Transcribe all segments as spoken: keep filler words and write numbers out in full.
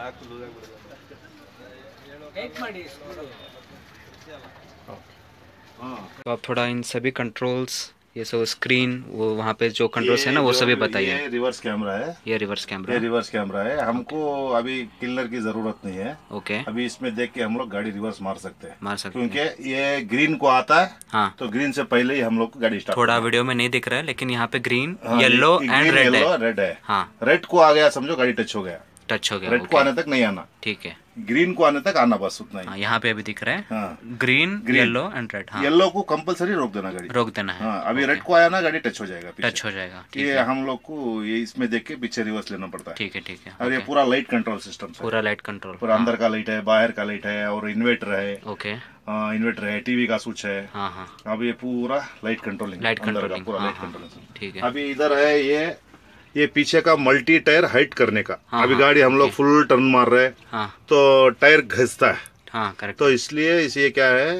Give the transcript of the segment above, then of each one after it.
तो आप थोड़ा इन सभी कंट्रोल्स, ये सब स्क्रीन, वो वहाँ पे जो कंट्रोल्स है ना वो सभी बताइए। ये रिवर्स कैमरा है, ये रिवर्स कैमरा ये रिवर्स कैमरा है। हमको अभी किलर की जरूरत नहीं है। ओके, अभी इसमें देख के हम लोग गाड़ी रिवर्स मार सकते हैं, मार सकते क्योंकि हैं। ये ग्रीन को आता है। हाँ, तो ग्रीन से पहले ही हम लोग को गाड़ी स्टार्ट। थोड़ा वीडियो में नहीं दिख रहा है, लेकिन यहाँ पे ग्रीन, येलो एंड रेड है। रेड है। हाँ, रेड को आ गया समझो गाड़ी टच हो गया, टच हो गया। रेड को आने तक नहीं आना, ठीक है। ग्रीन को आने तक आना, बस उतना ही। हाँ, यहाँ पे अभी दिख रहा है। हाँ, green, green, yellow and red. हाँ, येलो को कंपलसरी रोक देना, गाड़ी रोक देना है। हाँ, अभी रेड को आया ना, गाड़ी टच हो जाएगा, टच हो जाएगा। ये हम लोग को ये इसमें देख के पीछे रिवर्स लेना पड़ता है। ठीक है, ठीक है। और ये पूरा लाइट कंट्रोल सिस्टम, पूरा लाइट कंट्रोल, पूरा अंदर का लाइट है, बाहर का लाइट है, और इन्वर्टर है। ओके, इन्वर्टर है, टीवी का स्विच है। हाँ हाँ, अब ये पूरा लाइट कंट्रोलिंग, लाइट कंट्रोलिंग, पूरा लाइट कंट्रोलिंग। ठीक है। अभी इधर है ये ये पीछे का मल्टी टायर हाइट करने का। हाँ, अभी गाड़ी हम लोग फुल टर्न मार रहे हैं। हाँ, तो टायर घिसता है। हाँ, करेक्ट। तो इसलिए इसे क्या है,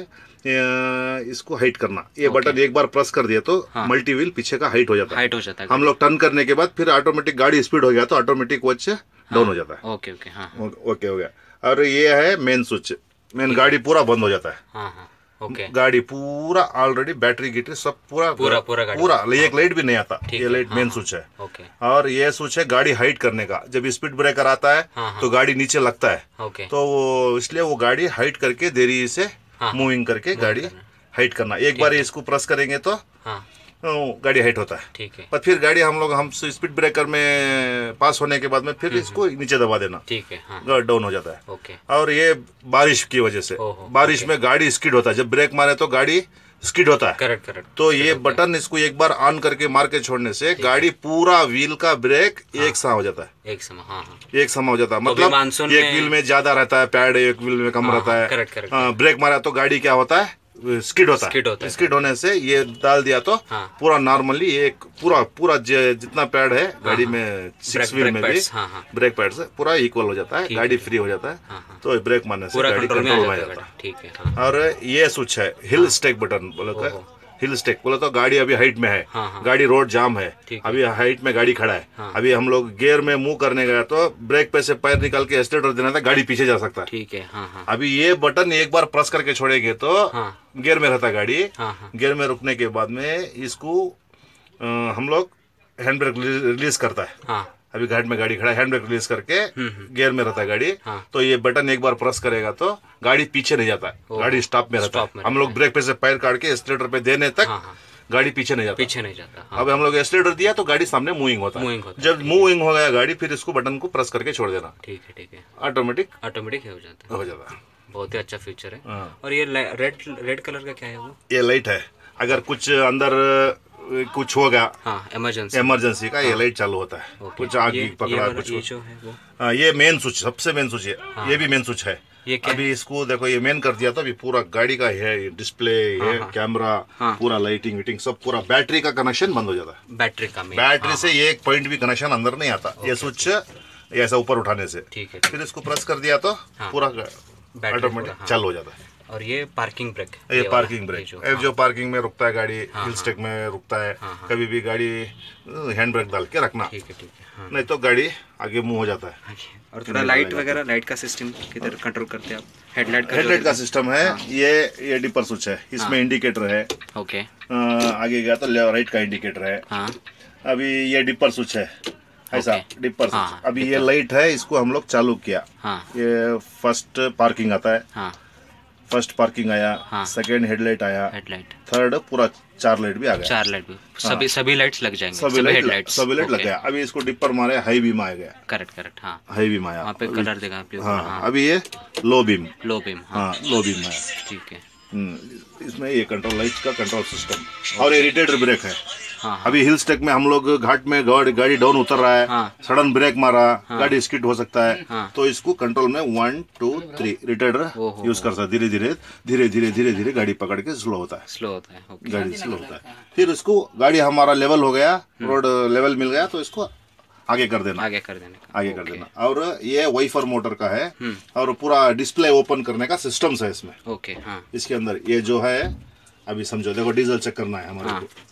इसको हाइट करना। ये बटन एक बार प्रेस कर दिया तो हाँ, मल्टी व्हील पीछे का हाइट हो जाता है, हाइट हो जाता है। हम लोग टर्न करने के बाद फिर ऑटोमेटिक गाड़ी स्पीड हो गया तो ऑटोमेटिक वॉच डाउन हो जाता है। ओके ओके, हाँ, ओके हो गया। और ये है मेन स्विच, मेन गाड़ी पूरा बंद हो जाता है। हाँ हाँ, ओके। गाड़ी पूरा ऑलरेडी बैटरी गिटरी सब पूरा पूरा पूरा पूरा एक लाइट भी नहीं आता। ये लाइट मेन स्विच है। ओके। और ये स्विच है गाड़ी हाइट करने का। जब स्पीड ब्रेकर आता है तो गाड़ी नीचे लगता है। ओके। तो वो इसलिए वो गाड़ी हाइट करके देरी से मूविंग करके गाड़ी हाइट करना। एक बार इसको प्रेस करेंगे तो गाड़ी हाइट होता है। ठीक है। पर फिर गाड़ी हम लोग हम स्पीड ब्रेकर में पास होने के बाद में फिर इसको नीचे दबा देना। ठीक है, हाँ, डाउन हो जाता है। ओके। और ये बारिश की वजह से, बारिश में गाड़ी स्किड होता है। जब ब्रेक मारे तो गाड़ी स्किड होता है। Correct correct. तो ये बटन इसको एक बार ऑन करके मार के छोड़ने से गाड़ी पूरा व्हील का ब्रेक एक सा हो जाता है। एक समा, हाँ, एक समा हो जाता है। मतलब एक व्हील में ज्यादा रहता है पैड, एक व्हील में कम रहता है। Correct correct. ब्रेक मारा तो गाड़ी क्या होता है, स्किड होता है। स्किड होता है। स्किड होने से ये डाल दिया तो हाँ, पूरा नॉर्मली एक पूरा पूरा जितना पैड है गाड़ी हाँ, में सिक्स व्हील में भी हाँ, हाँ, ब्रेक पैड से पूरा इक्वल हो जाता है, गाड़ी फ्री हो जाता है। हाँ, हाँ, तो ब्रेक मारने से गाड़ी कंट्रोल में आ जाता है। ठीक है। हाँ, और ये स्विच है हिल स्टेक बटन बोले तो, हिल स्टेक बोले तो गाड़ी अभी हाइट में है। हाँ, हाँ, गाड़ी रोड जाम है, अभी हाइट में गाड़ी खड़ा है। हाँ, अभी हम लोग गियर में मुंह करने गया तो ब्रेक पे से पैर निकाल के एक्सीलरेटर देना था, गाड़ी पीछे जा सकता है। ठीक है। हाँ, हाँ, अभी ये बटन एक बार प्रेस करके छोड़ेंगे तो हाँ, गियर में रहता गाड़ी। हाँ, हाँ, गियर में रुकने के बाद में इसको आ, हम लोग हैंड ब्रेक रिलीज करता है। हाँ, अभी घाट में गाड़ी खड़ा है, हैंड ब्रेक रिलीज करके गियर में रहता है गाड़ी। हाँ, तो ये बटन एक बार प्रेस करेगा तो गाड़ी पीछे नहीं जाता है, गाड़ी स्टॉप में रहता है। हम लोग ब्रेक पे से पैर काट के एक्सीलरेटर पे देने तक हाँ, हाँ, गाड़ी पीछे नहीं जाता, पीछे नहीं जाता। हाँ, अब हम लोग एक्सीलरेटर दिया तो गाड़ी सामने मूविंग होता है। जब मूविंग हो गया गाड़ी, फिर इसको बटन को प्रेस करके छोड़ देना। ठीक है, ठीक है। ऑटोमेटिक ऑटोमेटिक हो जाता है, हो जाता है। बहुत ही अच्छा फीचर है। और ये रेड रेड कलर का क्या है वो? ये लाइट है। अगर कुछ अंदर कुछ होगा हाँ, इमरजेंसी इमरजेंसी का हाँ, ये लाइट चालू होता है। कुछ आग पकड़ा कुछ ये जो है वो हाँ, ये मेन स्विच, सबसे मेन स्विच है। हाँ, ये भी मेन स्विच है। ये अभी इसको देखो, ये मेन कर दिया तो अभी पूरा गाड़ी का है डिस्प्ले, हाँ, ये कैमरा हाँ, पूरा लाइटिंग विटिंग सब पूरा। बैटरी का कनेक्शन बंद हो जाता है। बैटरी का बैटरी हाँ, से ये एक पॉइंट भी कनेक्शन अंदर नहीं आता। ये स्विच ऐसा ऊपर उठाने से। ठीक है। फिर इसको प्रेस कर दिया तो पूरा ऑटोमेटिक चालू हो जाता है। और ये पार्किंग ब्रेक, ये पार्किंग ब्रेक जो, हाँ, जो पार्किंग में रुकता है गाड़ी, हाँ, हिल स्टेक में रुकता है। हाँ, कभी भी गाड़ी हैंड ब्रेक डाल के रखना। ठीक है, ठीक है। हाँ, नहीं तो गाड़ी आगे मूव हो जाता है। और थोड़ा लाइट वगैरह, लाइट का सिस्टम किधर कंट्रोल करते हैं आप? हेडलाइट का हेडलाइट का सिस्टम है। हाँ, ये ये डिपर स्विच है, इसमें इंडिकेटर है। ओके। आगे गया तो राइट का इंडिकेटर है। हाँ, अभी ये डिपर स्विच है ऐसा डिपर स्विच। अभी ये लाइट है, इसको हम लोग चालू किया। ये फर्स्ट पार्किंग आता है। फर्स्ट पार्किंग आया। हाँ, सेकेंड हेडलाइट आया, हेडलाइट, थर्ड पूरा चार लाइट भी आ गया। चार लाइट भी हाँ, सभी सभी लाइट्स लग जाएंगे। सभी लाइट लाइट सभी लाइट लग गया। अभी इसको डिपर मारे, हाई बीम आ गया। Correct correct. हाँ, हाई बीम आया, वहाँ पे कलर देगा। हाँ, हाँ, अभी ये लो बीम, लो बीम हाँ, लो बीम आया। ठीक है। इसमें ये कंट्रोल लाइट का कंट्रोल सिस्टम। और ये रिटेडर ब्रेक है। हाँ, अभी हिल स्टेक में हम लोग घाट में गाड़ी गाड़ी डाउन उतर रहा है। हाँ, सडन ब्रेक मारा। हाँ, गाड़ी स्किड हो सकता है। हाँ, तो इसको कंट्रोल में one two three retarder use कर सकता है। धीरे धीरे धीरे धीरे धीरे धीरे गाड़ी पकड़ के स्लो होता है, स्लो होता है गाड़ी स्लो होता है। फिर इसको गाड़ी हमारा लेवल हो गया, रोड लेवल मिल गया तो इसको आगे कर देना, आगे कर देना, आगे कर देना। और ये वाइफर मोटर का है और पूरा डिस्प्ले ओपन करने का सिस्टम है इसमें। ओके। हाँ, इसके अंदर ये जो है, अभी समझो देखो डीजल चेक करना है हमारे को।